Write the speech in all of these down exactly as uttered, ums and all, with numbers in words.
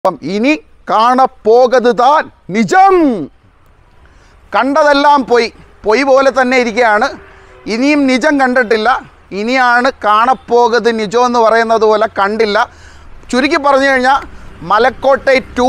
അപ്പം ഇനി കാണപ്പോകതുതാൻ നിജം. കണ്ടതെല്ലാം പോയി പൊയ് പോലെ തന്നെ ഇരിക്കുകയാണ്. ഇനിയും നിജം കണ്ടിട്ടില്ല. ഇനിയാണ് കാണപ്പോകത് നിജം എന്ന് പറയുന്നത് പോലെ കണ്ടില്ല. ചുരുക്കി പറഞ്ഞു കഴിഞ്ഞാൽ Malaikottai to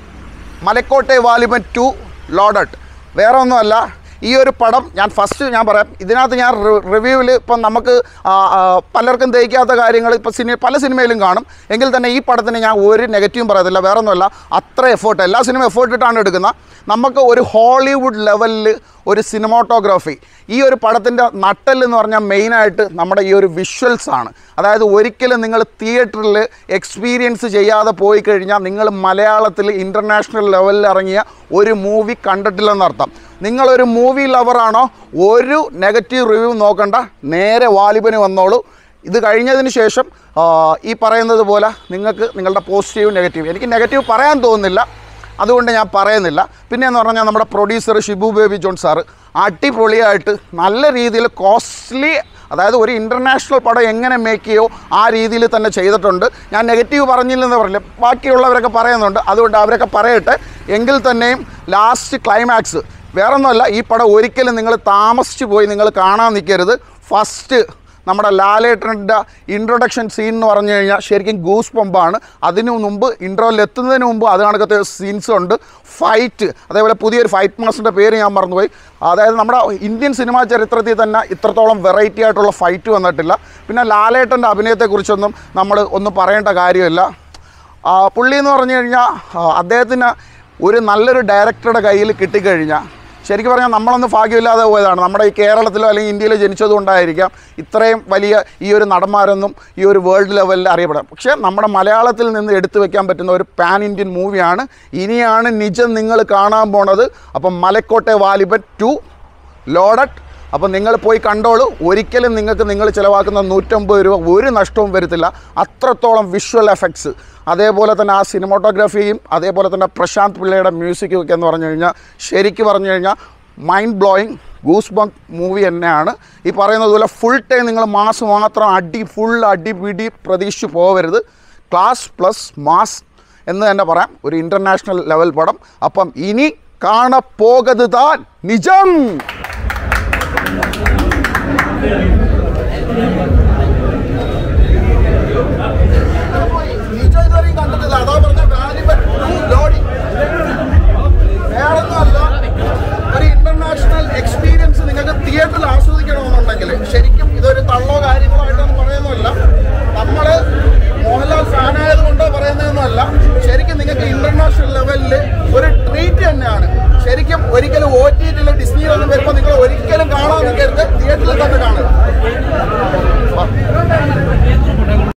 Malaikottai Vaaliban to loaded വേറെ ഒന്നുമല്ല. ഈ ഒരു പടം ഞാൻ ഫസ്റ്റ് ഞാൻ പറയാം, ഇതിനകത്ത് ഞാൻ റിവ്യൂവിൽ ഇപ്പം നമുക്ക് പലർക്കും ദഹിക്കാത്ത കാര്യങ്ങൾ ഇപ്പം സിനിമ പല സിനിമയിലും കാണും. എങ്കിൽ തന്നെ ഈ പടത്തിന് ഞാൻ ഒരു നെഗറ്റീവും പറയത്തില്ല. വേറെ ഒന്നുമല്ല, അത്ര എഫേർട്ട് എല്ലാ സിനിമ എഫേർട്ട് ഇട്ടാണ് എടുക്കുന്നത്. നമുക്ക് ഒരു ഹോളിവുഡ് ലെവലിൽ ഒരു സിനിമാറ്റോഗ്രാഫി ഈ ഒരു പടത്തിൻ്റെ നട്ടെല്ലെന്ന് പറഞ്ഞാൽ മെയിനായിട്ട് നമ്മുടെ ഈ ഒരു വിഷ്വൽസ് ആണ്. അതായത് ഒരിക്കലും നിങ്ങൾ തിയേറ്ററിൽ എക്സ്പീരിയൻസ് ചെയ്യാതെ പോയി കഴിഞ്ഞാൽ നിങ്ങൾ മലയാളത്തിൽ ഇൻ്റർനാഷണൽ ലെവലിൽ ഇറങ്ങിയ ഒരു മൂവി കണ്ടിട്ടില്ലെന്നർത്ഥം. നിങ്ങളൊരു മൂവി ലവറാണോ, ഒരു നെഗറ്റീവ് റിവ്യൂ നോക്കണ്ട, നേരെ വാലിബന് വന്നോളൂ. ഇത് കഴിഞ്ഞതിന് ശേഷം ഈ പറയുന്നത് പോലെ നിങ്ങൾക്ക് നിങ്ങളുടെ പോസിറ്റീവ് നെഗറ്റീവ്, എനിക്ക് നെഗറ്റീവ് പറയാൻ തോന്നുന്നില്ല, അതുകൊണ്ട് ഞാൻ പറയുന്നില്ല. പിന്നെ എന്ന് പറഞ്ഞാൽ നമ്മുടെ പ്രൊഡ്യൂസർ ഷിബു ബേബി ജോൺ സാറ് അടിപൊളിയായിട്ട് നല്ല രീതിയിൽ കോസ്റ്റ്ലി, അതായത് ഒരു ഇൻ്റർനാഷണൽ പടം എങ്ങനെ മേക്ക് ചെയ്യോ ആ രീതിയിൽ തന്നെ ചെയ്തിട്ടുണ്ട്. ഞാൻ നെഗറ്റീവ് പറഞ്ഞില്ലെന്ന് പറഞ്ഞില്ല, ബാക്കിയുള്ളവരൊക്കെ പറയുന്നുണ്ട്, അതുകൊണ്ട് അവരൊക്കെ പറയട്ടെ. എങ്കിൽ തന്നെയും ലാസ്റ്റ് ക്ലൈമാക്സ് വേറൊന്നുമല്ല, ഈ പടം ഒരിക്കലും നിങ്ങൾ താമസിച്ച് പോയി നിങ്ങൾ കാണാൻ നിൽക്കരുത്. ഫസ്റ്റ് നമ്മുടെ ലാലേട്ടൻ്റെ ഇൻട്രൊഡക്ഷൻ സീൻ എന്ന് പറഞ്ഞു കഴിഞ്ഞാൽ ശരിക്കും ഗൂസ് പമ്പാണ്. അതിനു മുമ്പ് ഇൻട്രോയിൽ എത്തുന്നതിന് മുമ്പ് അത് കണക്കത്തെ സീൻസ് ഉണ്ട്. ഫൈറ്റ്, അതേപോലെ പുതിയൊരു ഫൈറ്റ് മാസ്റ്ററിൻ്റെ പേര് ഞാൻ മറന്നുപോയി. അതായത് നമ്മുടെ ഇന്ത്യൻ സിനിമാ ചരിത്രത്തിൽ തന്നെ ഇത്രത്തോളം വെറൈറ്റി ആയിട്ടുള്ള ഫൈറ്റ് വന്നിട്ടില്ല. പിന്നെ ലാലേട്ടൻ്റെ അഭിനയത്തെക്കുറിച്ചൊന്നും നമ്മൾ ഒന്നും പറയേണ്ട കാര്യമില്ല. പുള്ളി എന്ന് പറഞ്ഞു കഴിഞ്ഞാൽ അദ്ദേഹത്തിന് ഒരു നല്ലൊരു ഡയറക്ടറുടെ കയ്യിൽ കിട്ടിക്കഴിഞ്ഞാൽ ശരിക്കും പറഞ്ഞാൽ നമ്മളൊന്ന് ഭാഗ്യമില്ലാതെ പോയതാണ്. നമ്മുടെ ഈ കേരളത്തിലോ അല്ലെങ്കിൽ ഇന്ത്യയിലോ ജനിച്ചതുകൊണ്ടായിരിക്കാം ഇത്രയും വലിയ ഈ ഒരു നടന്മാരൊന്നും ഈ ഒരു വേൾഡ് ലെവലിൽ അറിയപ്പെടാം. പക്ഷേ നമ്മുടെ മലയാളത്തിൽ നിന്ന് എടുത്തു വെക്കാൻ പറ്റുന്ന ഒരു പാൻ ഇന്ത്യൻ മൂവിയാണ്. ഇനിയാണ് നിജം നിങ്ങൾ കാണാൻ പോണത്. അപ്പം മലക്കോട്ടെ വാലിബൻ ടു ലോഡഡ്. അപ്പം നിങ്ങൾ പോയി കണ്ടോളൂ. ഒരിക്കലും നിങ്ങൾക്ക് നിങ്ങൾ ചിലവാക്കുന്ന നൂറ്റമ്പത് രൂപ ഒരു നഷ്ടവും വരുത്തില്ല. അത്രത്തോളം വിഷ്വൽ എഫക്ട്സ്, അതേപോലെ തന്നെ ആ സിനിമാറ്റോഗ്രാഫിയും അതേപോലെ തന്നെ പ്രശാന്ത് പിള്ളയുടെ മ്യൂസിക്കും ഒക്കെ എന്ന് പറഞ്ഞു കഴിഞ്ഞാൽ ശരിക്കും പറഞ്ഞു കഴിഞ്ഞാൽ mind blowing goose bump movie തന്നെയാണ്. ഈ പറയുന്നത് പോലെ ഫുൾ ടൈം നിങ്ങൾ മാസ് മാത്രം അടി ഫുൾ അടി പിടി പ്രതീക്ഷിച്ച് പോകരുത്. ക്ലാസ് പ്ലസ് മാസ് എന്ന് തന്നെ പറയാം, ഒരു ഇൻ്റർനാഷണൽ ലെവൽ പടം. അപ്പം ഇനി കാണപ്പോകത് താൻ നിജം. ഒരു ഇന്റർനാഷണൽ എക്സ്പീരിയൻസ് നിങ്ങൾക്ക് തിയേറ്ററിൽ ആസ്വദിക്കണമെന്നുണ്ടെങ്കിൽ ശരിക്കും ഇതൊരു തള്ളോ കാര്യങ്ങളോ ആയിട്ടൊന്നും പറയുന്നതല്ല. നമ്മൾ മോഹൻലാൽ ഫാനായതുകൊണ്ടോ പറയുന്നതൊന്നുമല്ല. ശരിക്കും നിങ്ങൾക്ക് ഇന്റർനാഷണൽ ലെവലിൽ ഒരു ട്രീറ്റ് തന്നെയാണ്. ശരിക്കും ഒരിക്കലും ഒ